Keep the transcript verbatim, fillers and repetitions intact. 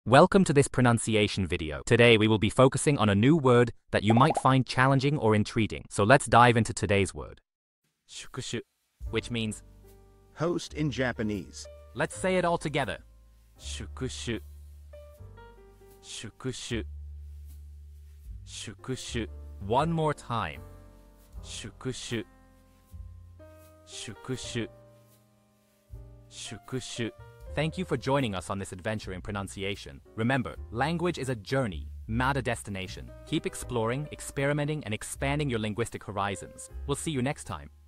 Welcome to this pronunciation video. Today we will be focusing on a new word that you might find challenging or intriguing. So let's dive into today's word. Shukushu, which means host in Japanese. Let's say it all together. Shukushu. Shukushu. Shukushu. One more time. Shukushu. Shukushu. Shukushu. Thank you for joining us on this adventure in pronunciation. Remember, language is a journey, not a destination. Keep exploring, experimenting, and expanding your linguistic horizons. We'll see you next time.